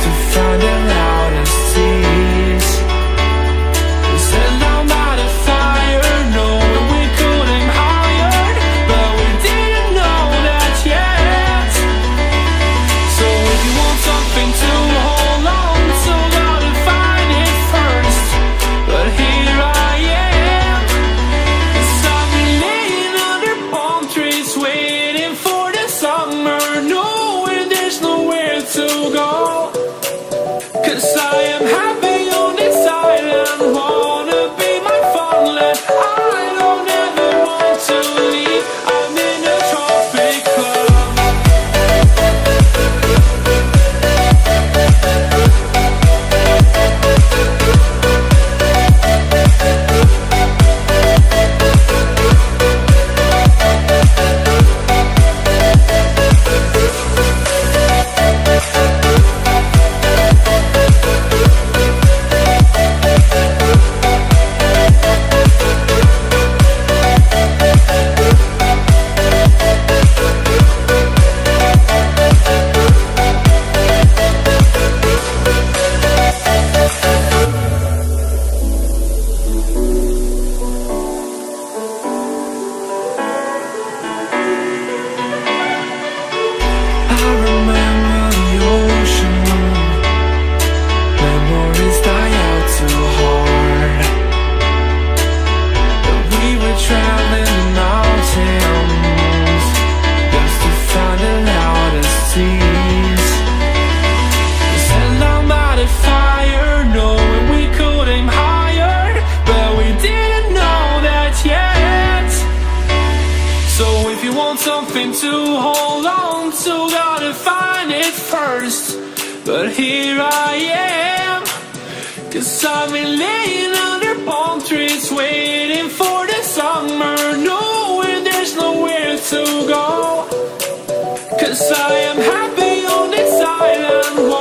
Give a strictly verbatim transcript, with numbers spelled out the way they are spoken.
to find the loudest tears. We set down by the fire, knowing we could aim higher, but we didn't know that yet. So if you want something to hold on to, gotta find it first. But here I am, 'cause I've been laying under palm trees, waiting for the summer, knowing there's nowhere to go. 'Cause I am happy on this island, wanna be my fatherland. I don't ever want to leave, I'm in a tropic club. I remember the ocean, memories die out too hard. But we were traveling the mountains just to find the loudest tears. We sat down by the fire, knowing we could aim higher, but we didn't know that yet. So if you want something to hold on to, gotta find it first. But here I am, 'cause I've been laying under palm trees, waiting for the summer, knowing there's nowhere to go. 'Cause I am happy on this island,